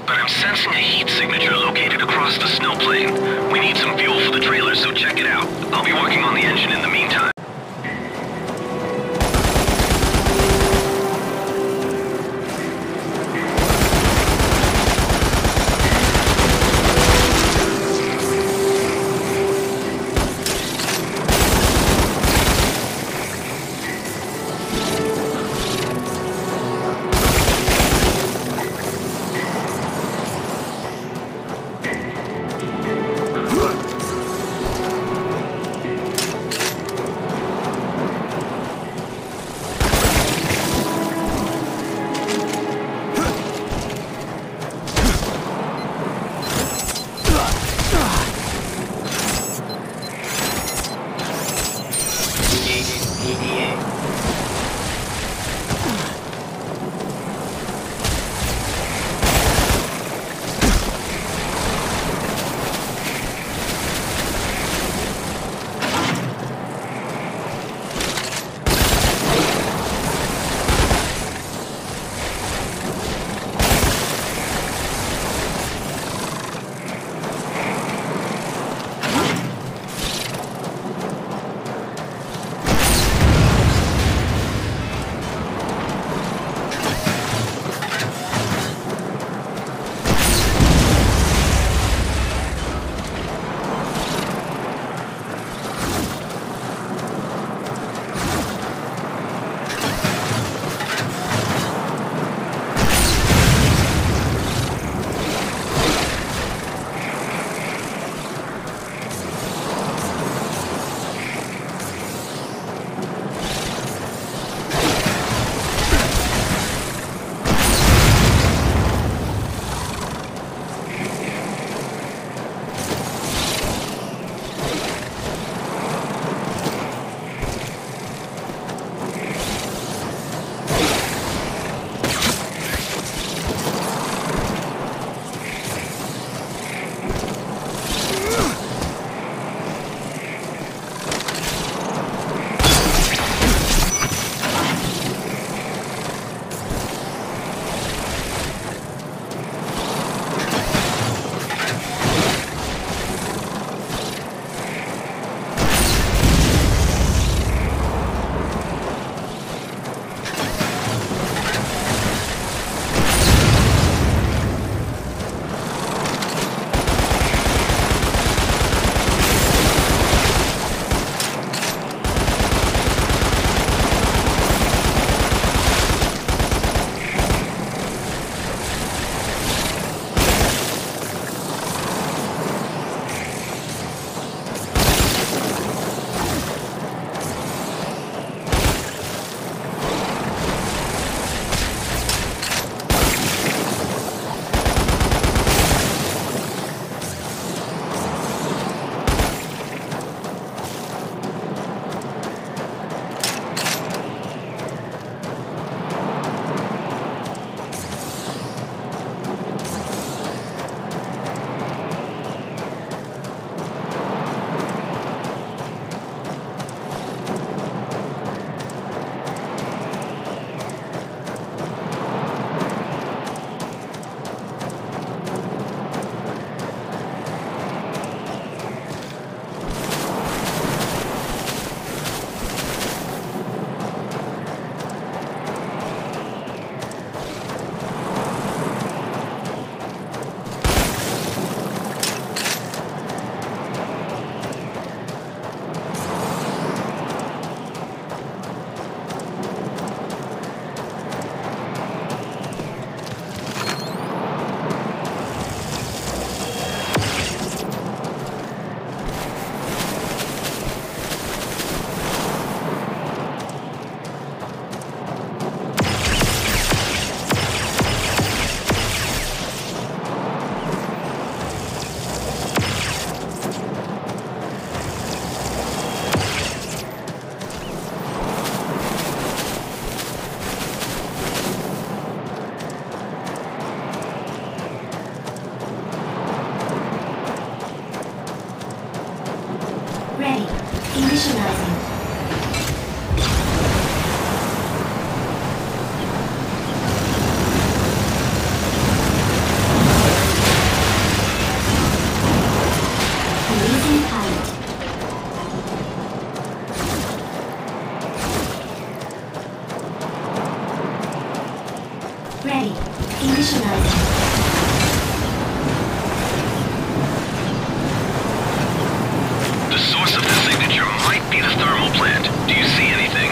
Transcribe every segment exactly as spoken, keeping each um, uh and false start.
but I'm sensing a heat signature located across the snow plane. We need some fuel for the trailer, so check it out. I'll be working on the engine in the meantime. ready. Initializing. The source of the signature might be the thermal plant. Do you see anything?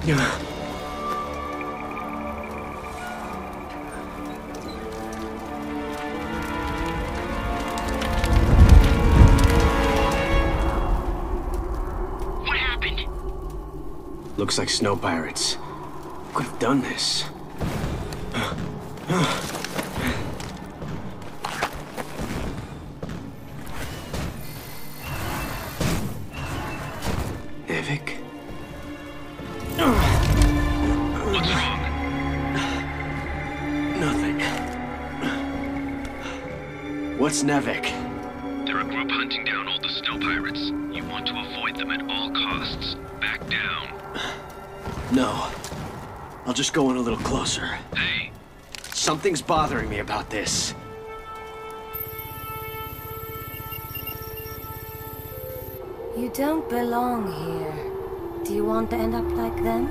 What happened? Looks like snow pirates. Who could have done this? Nevik? What's wrong? Nothing. What's Nevik? They're a group hunting down all the snow pirates. You want to avoid them at all costs. Back down. No. I'll just go in a little closer. Hey, Something's bothering me about this. You don't belong here. Do you want to end up like them?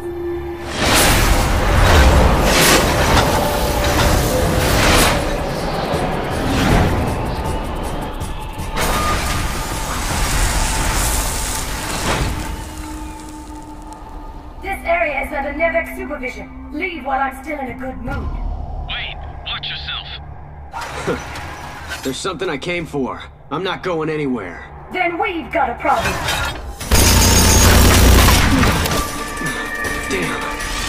This area is under Nevek's supervision. Leave while I'm still in a good mood. wait, watch yourself. There's something I came for. I'm not going anywhere. Then we've got a problem. Damn.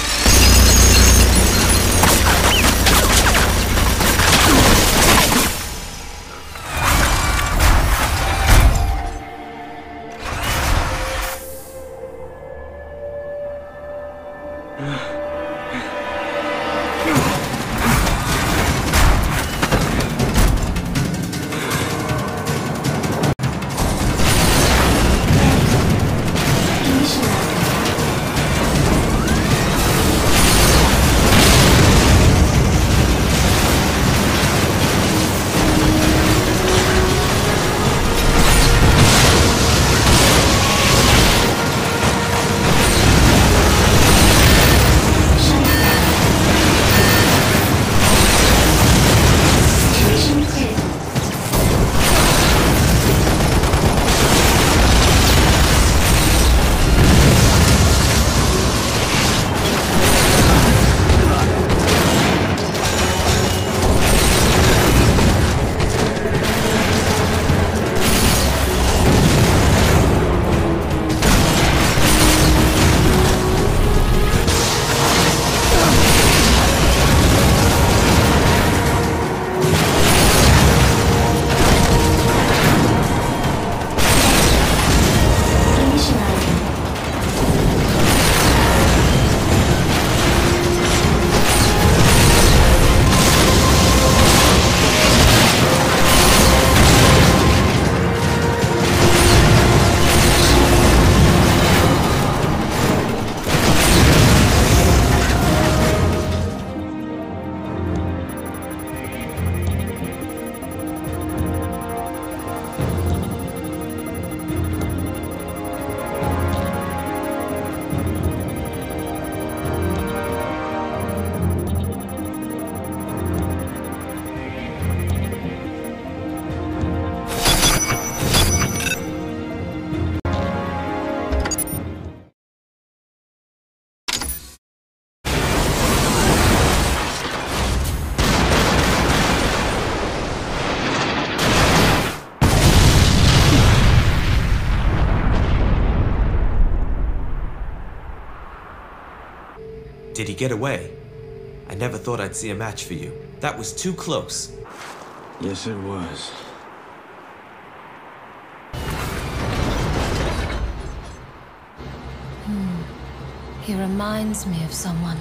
Did he get away? I never thought I'd see a match for you. That was too close. Yes, it was. He reminds me of someone.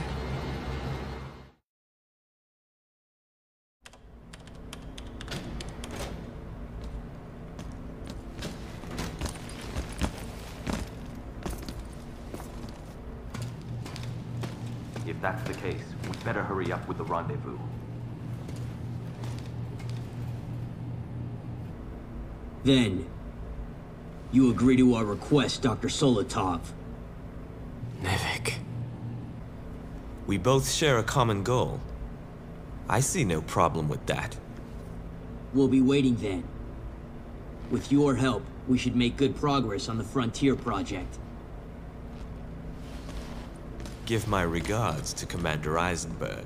If that's the case, we'd better hurry up with the rendezvous. Then, you agree to our request, Doctor Solotov. Nevik. We both share a common goal. I see no problem with that. We'll be waiting then. With your help, we should make good progress on the Frontier project. Give my regards to Commander Eisenberg.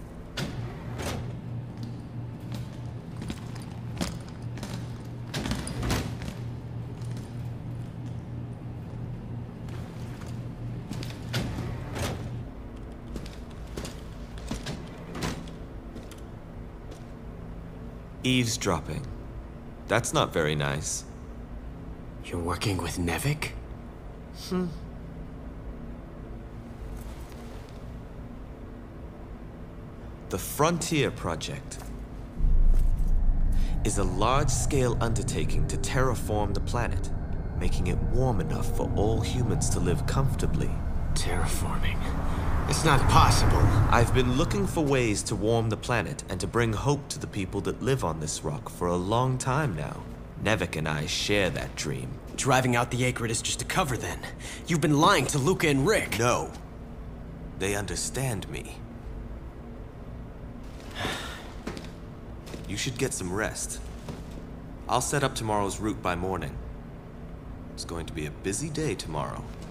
Eavesdropping. That's not very nice. You're working with Nevik? Hmm. The Frontier Project is a large-scale undertaking to terraform the planet, making it warm enough for all humans to live comfortably. Terraforming? It's not possible. I've been looking for ways to warm the planet and to bring hope to the people that live on this rock for a long time now. Nevik and I share that dream. Driving out the Akrid is just a cover then. You've been lying to Luca and Rick. No. They understand me. You should get some rest. I'll set up tomorrow's route by morning. It's going to be a busy day tomorrow.